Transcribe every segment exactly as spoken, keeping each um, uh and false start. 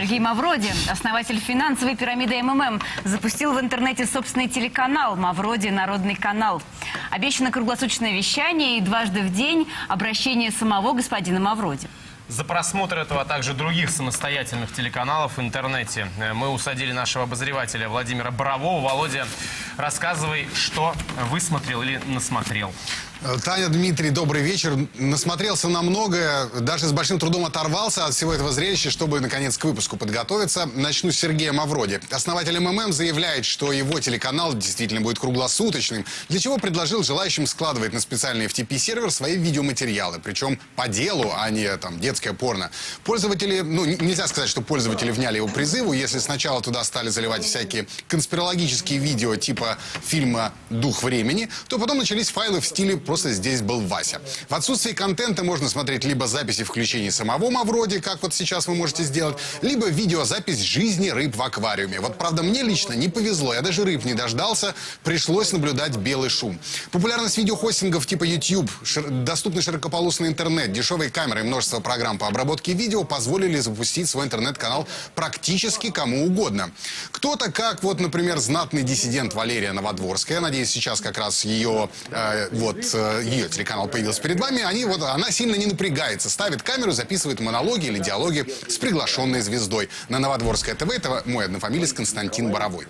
Сергей Мавроди, основатель финансовой пирамиды эм эм эм, запустил в интернете собственный телеканал «Мавроди. Народный канал». Обещано круглосуточное вещание и дважды в день обращение самого господина Мавроди. За просмотр этого, а также других самостоятельных телеканалов в интернете мы усадили нашего обозревателя Владимира Борового. Володя, рассказывай, что высмотрел или насмотрел. Таня, Дмитрий, добрый вечер. Насмотрелся на многое, даже с большим трудом оторвался от всего этого зрелища, чтобы, наконец, к выпуску подготовиться. Начну с Сергея Мавроди. Основатель эм эм эм заявляет, что его телеканал действительно будет круглосуточным, для чего предложил желающим складывать на специальный эф ти пи-сервер свои видеоматериалы, причем по делу, а не там детское порно. Пользователи, ну, нельзя сказать, что пользователи вняли его призыву. Если сначала туда стали заливать всякие конспирологические видео типа фильма «Дух времени», то потом начались файлы в стиле «Просто здесь был Вася». В отсутствии контента можно смотреть либо записи включений самого Мавроди, как вот сейчас вы можете сделать, либо видеозапись жизни рыб в аквариуме. Вот, правда, мне лично не повезло. Я даже рыб не дождался. Пришлось наблюдать белый шум. Популярность видеохостингов типа YouTube, шир... доступный широкополосный интернет, дешевые камеры и множество программ по обработке видео позволили запустить свой интернет-канал практически кому угодно. Кто-то, как вот, например, знатный диссидент Валерия Новодворская, надеюсь, сейчас как раз ее э, вот ее телеканал появился перед вами, они, вот, она сильно не напрягается, ставит камеру, записывает монологи или диалоги с приглашенной звездой. На Новодворское ТВ это мой однофамилец Константин Боровой.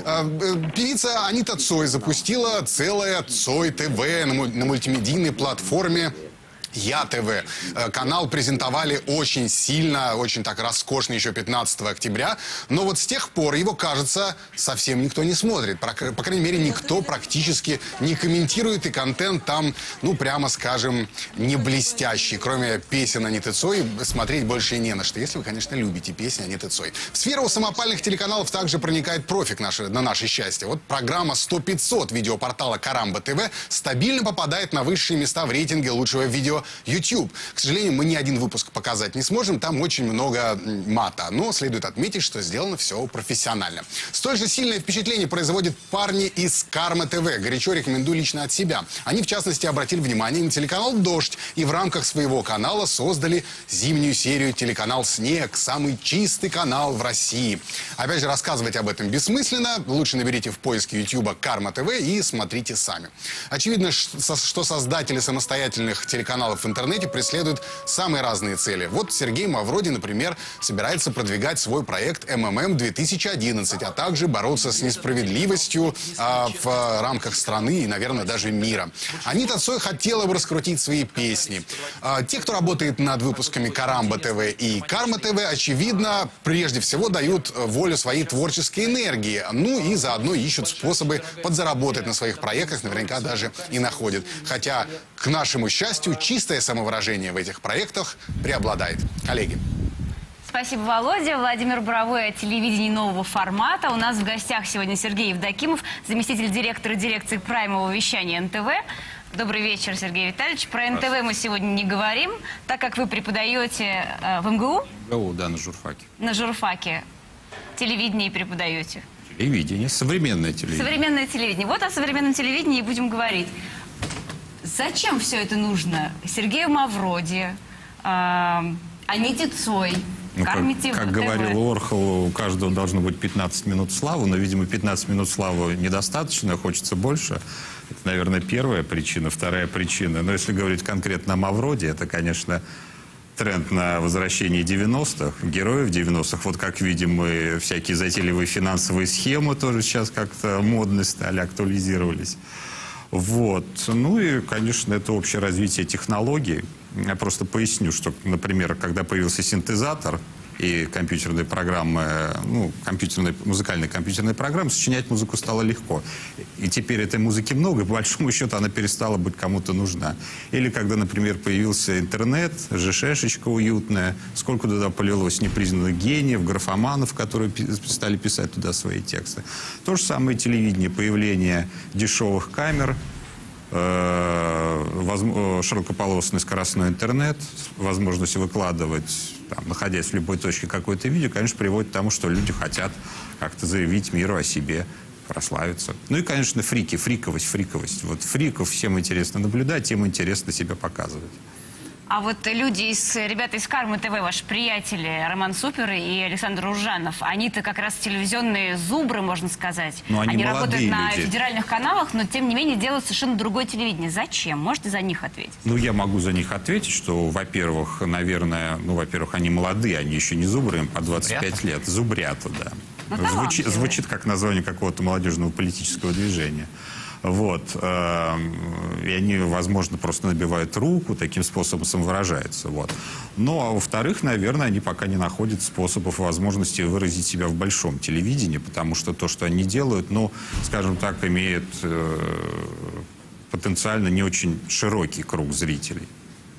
Певица Анита Цой запустила целое Цой ТВ на мультимедийной платформе Я ТВ. Канал презентовали очень сильно, очень так роскошно еще пятнадцатого октября. Но вот с тех пор его, кажется, совсем никто не смотрит. По, по крайней мере, никто практически не комментирует. И контент там, ну, прямо скажем, не блестящий. Кроме песен Аниты Цой, смотреть больше не на что. Если вы, конечно, любите песни Аниты Цой. В сферу самопальных телеканалов также проникает профик наше, на наше счастье. Вот программа сто пятьсот видеопортала Карамба ТВ стабильно попадает на высшие места в рейтинге лучшего видео YouTube. К сожалению, мы ни один выпуск показать не сможем, там очень много мата. Но следует отметить, что сделано все профессионально. Столь же сильное впечатление производят парни из Карма ТВ. Горячо рекомендую лично от себя. Они, в частности, обратили внимание на телеканал «Дождь» и в рамках своего канала создали зимнюю серию телеканал «Снег». Самый чистый канал в России. Опять же, рассказывать об этом бессмысленно. Лучше наберите в поиске YouTube Карма ТВ и смотрите сами. Очевидно, что создатели самостоятельных телеканалов в интернете преследуют самые разные цели. Вот Сергей Мавроди, например, собирается продвигать свой проект эм эм эм две тысячи одиннадцать, а также бороться с несправедливостью а, в рамках страны и, наверное, даже мира. Анита Цой хотела бы раскрутить свои песни. А, те, кто работает над выпусками Карамба ТВ и Карма ТВ, очевидно, прежде всего дают волю своей творческой энергии. Ну и заодно ищут способы подзаработать на своих проектах, наверняка даже и находят. Хотя, к нашему счастью, чистое самовыражение в этих проектах преобладает. Коллеги. Спасибо, Володя. Владимир Боровой о телевидении нового формата. У нас в гостях сегодня Сергей Евдокимов, заместитель директора дирекции праймового вещания эн тэ вэ. Добрый вечер, Сергей Витальевич. Про эн тэ вэ мы сегодня не говорим, так как вы преподаете э, в эм гэ у? эм гэ у, да, на журфаке. На журфаке. Телевидение преподаете? Телевидение, современное телевидение. Современное телевидение. Вот о современном телевидении и будем говорить. Зачем все это нужно Сергею Мавроди, э, Аните Цой, ну, Карме как, ТВ? как говорил Орхол, у каждого должно быть пятнадцать минут славы, но, видимо, пятнадцать минут славы недостаточно, хочется больше. Это, наверное, первая причина. Вторая причина, но если говорить конкретно о Мавроди, это, конечно, тренд на возвращение девяностых, героев девяностых. Вот, как видим, мы всякие затейливые финансовые схемы тоже сейчас как-то модно стали, актуализировались. Вот. Ну и, конечно, это общее развитие технологий. Я просто поясню, что, например, когда появился синтезатор и компьютерные программы, ну, компьютерные, музыкальные компьютерные программы, сочинять музыку стало легко. И теперь этой музыки много, и по большому счету она перестала быть кому-то нужна. Или когда, например, появился интернет, ЖШшечка уютная, сколько туда полилось непризнанных гениев, графоманов, которые стали писать туда свои тексты. То же самое телевидение, появление дешевых камер, широкополосный скоростной интернет, возможность выкладывать, там, находясь в любой точке, какое-то видео, конечно, приводит к тому, что люди хотят как-то заявить миру о себе, прославиться. Ну и, конечно, фрики, фриковость, фриковость. Вот фриков всем интересно наблюдать, тем интересно себя показывать. А вот люди из, ребята из Кармы ТВ, ваши приятели, Роман Супер и Александр Ружанов, они-то как раз телевизионные зубры, можно сказать. Но они они работают на люди. федеральных каналах, но тем не менее делают совершенно другое телевидение. Зачем? Можете за них ответить? Ну, я могу за них ответить, что, во-первых, наверное, ну, во-первых, они молодые, они еще не зубры, им по двадцать пять лет. Зубрята, да. Ну, Звучит, звучит как название какого-то молодежного политического движения. Вот. И они, возможно, просто набивают руку, таким способом самовыражаются. Вот. Ну, а во-вторых, наверное, они пока не находят способов, возможности выразить себя в большом телевидении, потому что то, что они делают, ну, скажем так, имеет э, потенциально не очень широкий круг зрителей.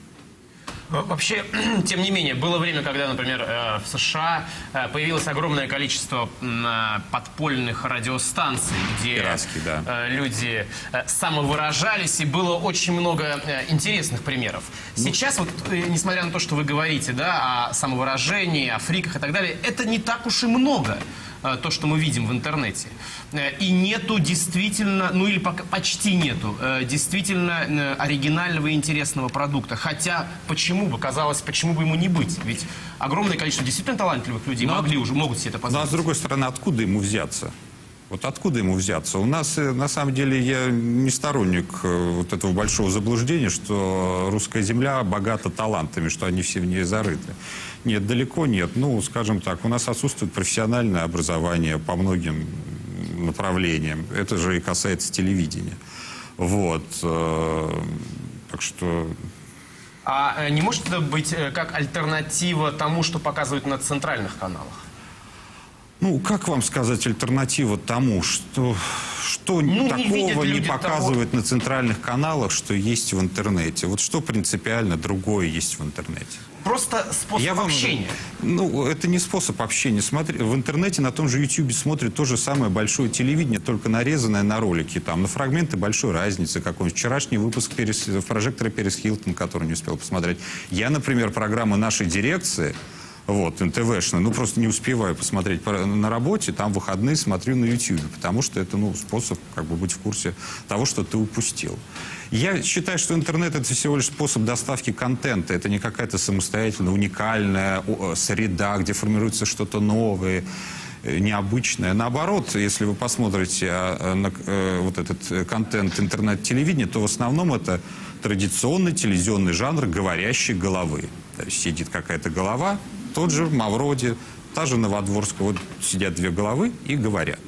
Вообще, тем не менее, было время, когда, например, в США появилось огромное количество подпольных радиостанций, где Пиратские, да. люди самовыражались, и было очень много интересных примеров. Сейчас, вот, несмотря на то, что вы говорите, да, о самовыражении, о фриках и так далее, это не так уж и много, то, что мы видим в интернете. И нету действительно, ну или пока, почти нету, действительно оригинального и интересного продукта. Хотя, почему бы, казалось, почему бы ему не быть? Ведь огромное количество действительно талантливых людей но, могли уже, могут себе это позволить. Ну, а с другой стороны, откуда ему взяться? Вот откуда ему взяться? У нас, на самом деле, я не сторонник вот этого большого заблуждения, что русская земля богата талантами, что они все в ней зарыты. Нет, далеко нет. Ну, скажем так, у нас отсутствует профессиональное образование по многим направлениям. Это же и касается телевидения. Вот. Так что... А не может это быть как альтернатива тому, что показывают на центральных каналах? Ну, как вам сказать, альтернатива тому, что, что ну, такого не, не показывают того... на центральных каналах, что есть в интернете? Вот что принципиально другое есть в интернете? Просто способ Я вам, общения. Ну, это не способ общения. Смотри, в интернете на том же ютубе смотрят то же самое большое телевидение, только нарезанное на ролики. Там, на фрагменты большой разницы. Какой-нибудь вчерашний выпуск Перес, прожектора Перес Хилтон, который не успел посмотреть. Я, например, программы нашей дирекции... Вот, эн тэ вэ-шная. Ну, просто не успеваю посмотреть на работе, там выходные смотрю на ютубе, потому что это, ну, способ как бы быть в курсе того, что ты упустил. Я считаю, что интернет — это всего лишь способ доставки контента. Это не какая-то самостоятельная, уникальная среда, где формируется что-то новое, необычное. Наоборот, если вы посмотрите на вот этот контент интернет-телевидения, то в основном это традиционный телевизионный жанр говорящей головы. То есть сидит какая-то голова, тот же Мавроди, та же Новодворская. Вот сидят две головы и говорят.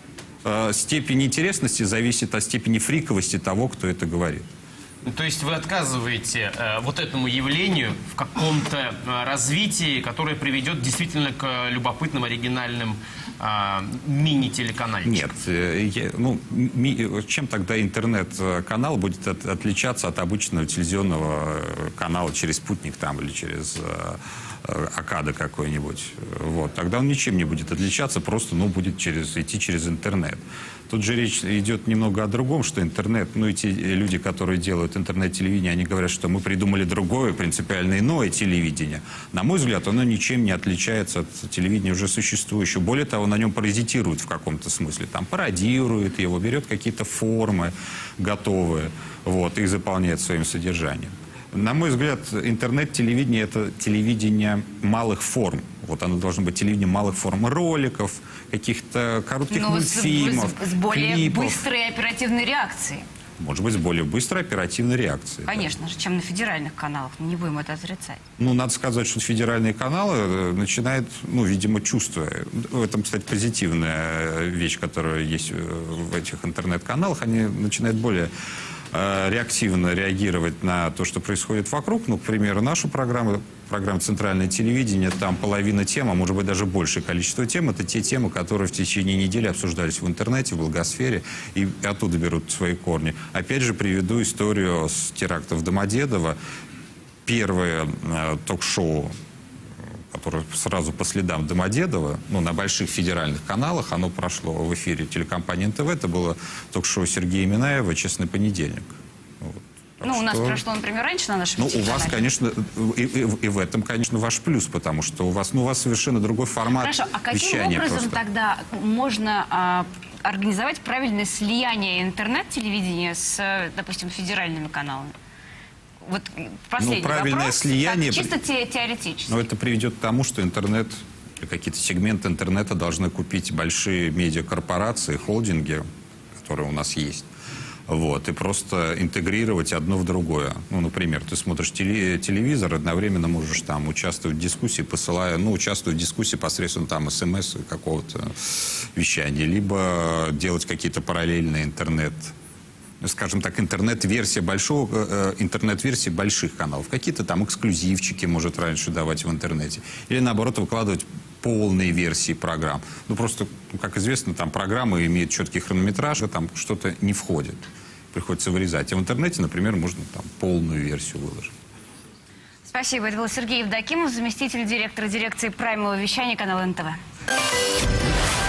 Э, степень интересности зависит от степени фриковости того, кто это говорит. То есть вы отказываете э, вот этому явлению в каком-то э, развитии, которое приведет действительно к любопытным, оригинальным э, мини-телеканалам? Нет. Э, я, ну, ми, чем тогда интернет-канал будет от, отличаться от обычного телевизионного канала через спутник там или через э, Акада какой-нибудь? Вот. Тогда он ничем не будет отличаться, просто ну, будет через, идти через интернет. Тут же речь идет немного о другом, что интернет, ну и те люди, которые делают интернет-телевидение, они говорят, что мы придумали другое, принципиально иное телевидение. На мой взгляд, оно ничем не отличается от телевидения уже существующего. Более того, на нем паразитирует в каком-то смысле. Там пародирует его, берет какие-то формы готовые, вот, их заполняет своим содержанием. На мой взгляд, интернет-телевидение — это телевидение малых форм. Вот оно должно быть телевидение малых форм роликов, каких-то коротких Но мультфильмов, с, с, с более клипов. быстрой оперативной реакцией. Может быть, с более быстрой оперативной реакцией. Конечно да. же, чем на федеральных каналах. Не будем это отрицать. Ну, надо сказать, что федеральные каналы начинают, ну, видимо, чувствуя. В этом, кстати, позитивная вещь, которая есть в этих интернет-каналах. Они начинают более реактивно реагировать на то, что происходит вокруг. Ну, к примеру, нашу программу, программу «Центральное телевидение», там половина тем, а может быть даже большее количество тем, это те темы, которые в течение недели обсуждались в интернете, в блогосфере, и оттуда берут свои корни. Опять же, приведу историю с терактов Домодедово. Первое э, ток-шоу, которое сразу по следам Домодедова, ну, на больших федеральных каналах, оно прошло в эфире телекомпании эн тэ вэ. Это было ток-шоу Сергея Минаева «Честный понедельник». Вот. Ну, что... у нас прошло, например, раньше на нашем Ну, у вас, конечно, и, и, и в этом, конечно, ваш плюс, потому что у вас, ну, у вас совершенно другой формат вещания. Хорошо, а каким образом просто. тогда можно а, организовать правильное слияние интернет-телевидения с, допустим, федеральными каналами? Вот последний Ну, правильное вопрос, слияние- так, чисто те- теоретически. Но это приведет к тому, что интернет, какие-то сегменты интернета должны купить большие медиакорпорации, холдинги, которые у нас есть. Вот, и просто интегрировать одно в другое. Ну, например, ты смотришь теле- телевизор, одновременно можешь там участвовать в дискуссии, посылая, ну, участвовать в дискуссии посредством там смс какого-то вещания, либо делать какие-то параллельные интернет, скажем так, интернет-версия большого, э, интернет-версии больших каналов. Какие-то там эксклюзивчики может раньше давать в интернете. Или, наоборот, выкладывать полные версии программ. Ну, просто, ну, как известно, там программы имеют четкий хронометраж, а там что-то не входит. Приходится вырезать. А в интернете, например, можно там полную версию выложить. Спасибо. Это был Сергей Евдокимов, заместитель директора дирекции праймового вещания канала эн тэ вэ.